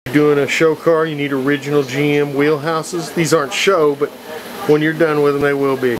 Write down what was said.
Doing a show car, you need original GM wheelhouses. These aren't show, but when you're done with them, they will be.